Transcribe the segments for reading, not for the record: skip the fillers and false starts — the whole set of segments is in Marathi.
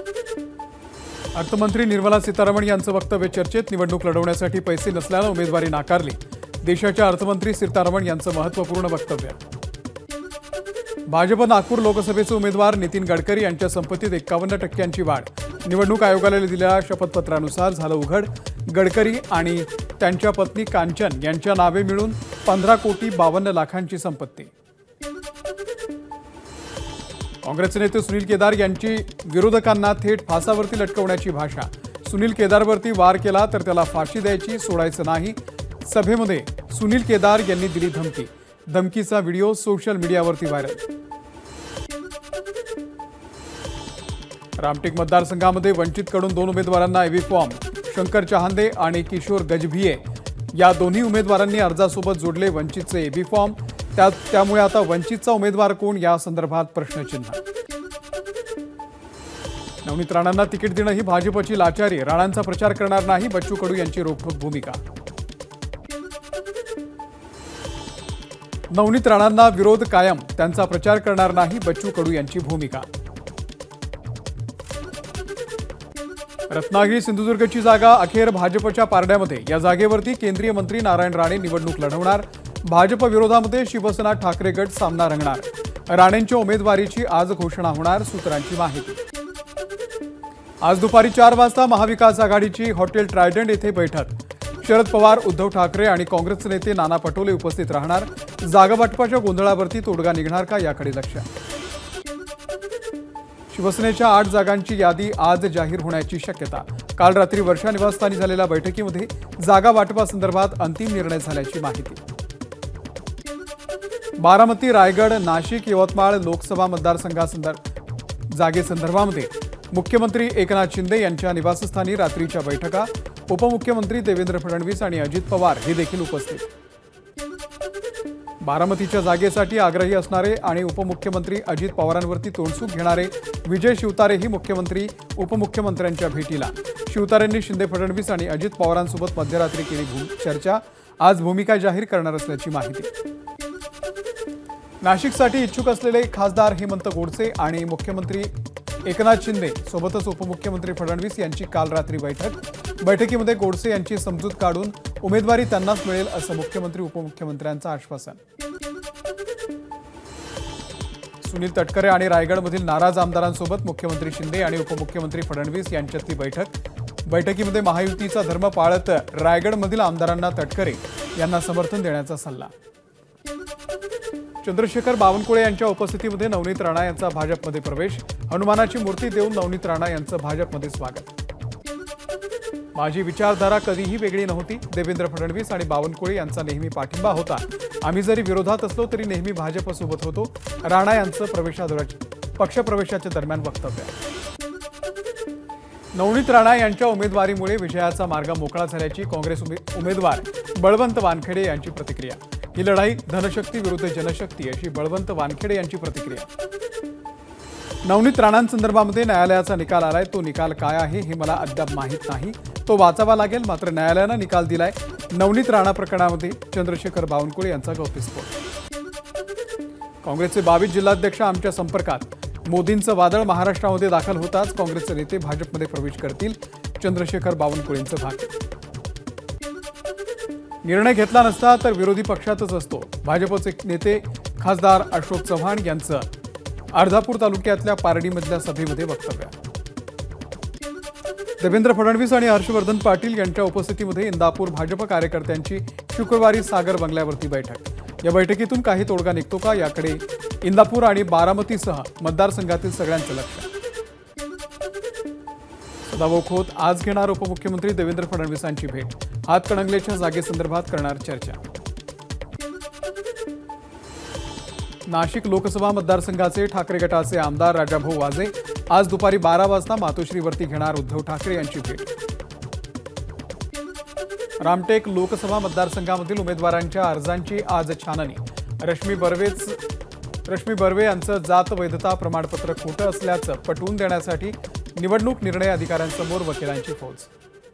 अर्थमंत्री निर्मला सीतारामन यांचं वक्तव्य चर्चेत. निवडणूक लढवण्यासाठी पैसे नसल्यानं उमेदवारी नाकारली. देशाच्या अर्थमंत्री सीतारामन यांचं महत्त्वपूर्ण वक्तव्य. भाजप नागपूर लोकसभेचे उमेदवार नितीन गडकरी यांच्या संपत्तीत 51% वाढ. निवडणूक आयोगाला दिलेल्या शपथपत्रानुसार झालं उघड. गडकरी आणि त्यांच्या पत्नी कांचन यांच्या नावे मिळून 15,52,00,000 संपत्ती. काँग्रेसचे नेते सुनील केदार यांची विरोधकांना थेट फासावरती लटकवण्याची भाषा. सुनील केदारवरती वार केला तर त्याला फाशी द्यायची, सोडायचं नाही. सभेमध्ये सुनील केदार यांनी दिली धमकी. धमकीचा व्हिडिओ सोशल मीडियावरती व्हायरल. रामटेक मतदारसंघामध्ये वंचितकडून 2 उमेदवारांना एबी फॉर्म. शंकर चहांदे आणि किशोर गजभिये या दोन्ही उमेदवारांनी अर्जासोबत जोडले वंचितचे एबी फॉर्म. त्यामुळे आता वंचितचा उमेदवार कोण या संदर्भात प्रश्नचिन्ह. नवनीत राणांना तिकीट देणं ही भाजपची लाचारी. राणांचा प्रचार करणार नाही, बच्चू कडू यांची रोखठोक भूमिका. नवनीत राणांना विरोध कायम, त्यांचा प्रचार करणार नाही, बच्चू कडू यांची भूमिका. रत्नागिरी सिंधुदुर्गची जागा अखेर भाजपच्या पारड्यामध्ये. या जागेवरती केंद्रीय मंत्री नारायण राणे निवडणूक लढवणार. भाजप विरोधामध्ये शिवसेना ठाकरे गट सामना रंगणार. राणेंच्या उमेदवारीची आज घोषणा होणार, सूत्रांची माहिती. आज दुपारी 4 वाजता महाविकास आघाडीची हॉटेल ट्रायडंट येथे बैठक. शरद पवार, उद्धव ठाकरे आणि काँग्रेसचे नेते नाना पटोले उपस्थित राहणार. जागा वाटपाच्या गोंधळावरती तोडगा निघणार का याकडे लक्ष. शिवसेनेच्या 8 जागांची यादी आज जाहीर होण्याची शक्यता. काल रात्री वर्षा निवासस्थानी झालेल्या बैठकीमध्ये जागा वाटपासंदर्भात अंतिम निर्णय झाल्याची माहिती. बारामती, रायगड, नाशिक, यवतमाळ लोकसभा जागेसंदर्भामध्ये मुख्यमंत्री एकनाथ शिंदे यांच्या निवासस्थानी रात्रीच्या बैठका. उपमुख्यमंत्री देवेंद्र फडणवीस आणि अजित पवार हे देखील उपस्थित. बारामतीच्या जागेसाठी आग्रही असणारे आणि उपमुख्यमंत्री अजित पवारांवरती तोंडसूक घेणारे विजय शिवतारेही मुख्यमंत्री उपमुख्यमंत्र्यांच्या भेटीला. शिवतारेंनी शिंदे, फडणवीस आणि अजित पवारांसोबत मध्यरात्री केली चर्चा. आज भूमिका जाहीर करणार असल्याची माहिती. नाशिकसाठी इच्छुक असलेले खासदार हेमंत गोडसे आणि मुख्यमंत्री एकनाथ शिंदे सोबतच उपमुख्यमंत्री फडणवीस यांची काल रात्री बैठक. बैठकीमध्ये गोडसे यांची समजूत काढून उमेदवारी त्यांनाच मिळेल असं मुख्यमंत्री उपमुख्यमंत्र्यांचं आश्वासन. सुनील तटकरे आणि रायगडमधील नाराज आमदारांसोबत मुख्यमंत्री शिंदे आणि उपमुख्यमंत्री फडणवीस यांच्यातली बैठक. बैठकीमध्ये महायुतीचा धर्म पाळत रायगडमधील आमदारांना तटकरे यांना समर्थन देण्याचा सल्ला. चंद्रशेखर बावनकुळे यांच्या उपस्थितीमध्ये नवनीत राणा यांचा भाजपमध्ये प्रवेश. हनुमानाची मूर्ती देऊन नवनीत राणा यांचं भाजपमध्ये स्वागत. माझी विचारधारा कधीही वेगळी नव्हती. देवेंद्र फडणवीस आणि बावनकुळे यांचा नेहमी पाठिंबा होता. आम्ही जरी विरोधात असलो तरी नेहमी भाजपसोबत होतो. राणा यांचं पक्षप्रवेशाच्या दरम्यान वक्तव्य. नवनीत राणा यांच्या उमेदवारीमुळे विजयाचा मार्ग मोकळा झाल्याची काँग्रेस उमेदवार बळवंत वानखेडे यांची प्रतिक्रिया. ही लढाई धनशक्ती विरुद्ध जनशक्ती अशी बळवंत वानखेडे यांची प्रतिक्रिया. नवनीत राणांसंदर्भामध्ये न्यायालयाचा निकाल आलाय. तो निकाल काय आहे हे मला अद्याप माहीत नाही. तो वाचावा लागेल. मात्र न्यायालयानं निकाल दिलाय. नवनीत राणा प्रकरणामध्ये चंद्रशेखर बावनकुळे यांचा गौप्यस्फोट. काँग्रेसचे 22 जिल्हाध्यक्ष आमच्या संपर्कात. मोदींचं वादळ महाराष्ट्रामध्ये दाखल होताच काँग्रेसचे नेते भाजपमध्ये प्रवेश करतील. चंद्रशेखर बावनकुळेंचं भाग्य. निर्णय घेतला नसता तर विरोधी पक्षातच असतो. भाजपचे नेते खासदार अशोक चव्हाण यांचं अर्धापूर तालुक्यातल्या पारडीमधल्या सभेमध्ये वक्तव्य. देवेंद्र फडणवीस आणि हर्षवर्धन पाटील यांच्या उपस्थितीमध्ये इंदापूर भाजप कार्यकर्त्यांची शुक्रवारी सागर बंगल्यावरती बैठक. या बैठकीतून काही तोडगा निघतो का याकडे इंदापूर आणि बारामतीसह मतदारसंघातील सगळ्यांचं लक्ष. सदाभाऊ खोत आज घेणार उपमुख्यमंत्री देवेंद्र फडणवीसांची भेट. हातकणंगलेच्या जागेसंदर्भात करणार चर्चा. नाशिक लोकसभा मतदारसंघाचे ठाकरे गटाचे आमदार राजाभाऊ वाजे आज दुपारी 12 वाजता मातोश्रीवरती घेणार उद्धव ठाकरे यांची भेट. रामटेक लोकसभा मतदारसंघामधील उमेदवारांच्या अर्जांची आज छाननी. रश्मी बर्वे यांचं जात वैधता प्रमाणपत्र खोटं असल्याचं पटवून देण्यासाठी निवडणूक निर्णय अधिकाऱ्यांसमोर वकिलांची फौज.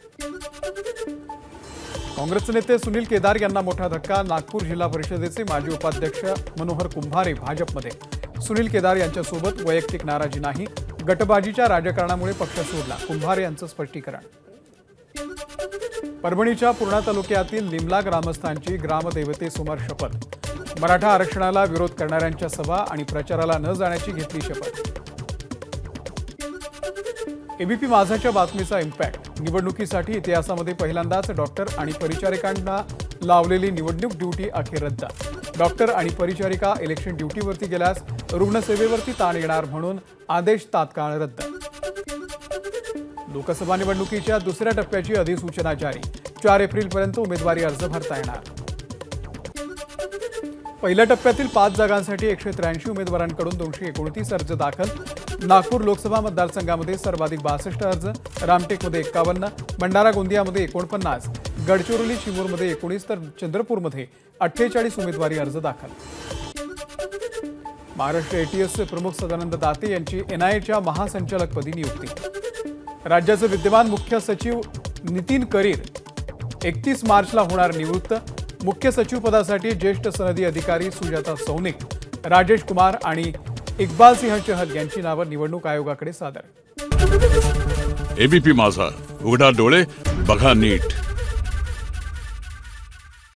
काँग्रेसचे नेते सुनील केदार यांना मोठा धक्का. नागपूर जिल्हा परिषदेचे माजी उपाध्यक्ष मनोहर कुंभारे भाजपमध्ये. सुनील केदार यांच्यासोबत वैयक्तिक नाराजी नाही. गटबाजीच्या राजकारणामुळे पक्ष सोडला, कुंभार यांचं स्पष्टीकरण. परभणीच्या पूर्णा तालुक्यातील निमला ग्रामस्थांची ग्रामदेवतेसमोर शपथ. मराठा आरक्षणाला विरोध करणाऱ्यांच्या सभा आणि प्रचाराला न जाण्याची घेतली शपथ. एबीपी माझाच्या बातमीचा इम्पॅक्ट. निवडणुकीसाठी इतिहासामध्ये पहिल्यांदाच डॉक्टर आणि परिचारिकांना लावलेली निवडणूक ड्युटी अखेर रद्द. डॉक्टर आणि परिचारिका इलेक्शन ड्युटीवरती गेल्यास रुग्णसेवेवरती ताण येणार म्हणून आदेश तात्काळ रद्द. लोकसभा निवडणुकीच्या दुसऱ्या टप्प्याची अधिसूचना जारी. 4 एप्रिलपर्यंत उमेदवारी अर्ज भरता येणार. पहिल्या टप्प्यातील 5 जागांसाठी 183 उमेदवारांकडून 229 अर्ज दाखल. नागपूर लोकसभा मतदारसंघामध्ये सर्वाधिक 62 अर्ज, रामटेकमध्ये 51, भंडारा गोंदियामध्ये 49, गडचिरोली चिमूरमध्ये 19 तर चंद्रपूरमध्ये 48 उमेदवारी अर्ज दाखल. महाराष्ट्र एटीएसचे प्रमुख सदानंद दाते यांची एनआयएच्या महासंचालकपदी नियुक्ती. राज्याचे विद्यमान मुख्य सचिव नितीन करीर 31 मार्चला होणार निवृत्त. मुख्य सचिव पदासाठी ज्येष्ठ सनदी अधिकारी सुजाता सौनिक, राजेश कुमार आणि इक्बाल सिंह चहल यांची नावं निवडणूक आयोगाकडे सादर. एबीपी माझा, उघडा डोळे बघा नीट.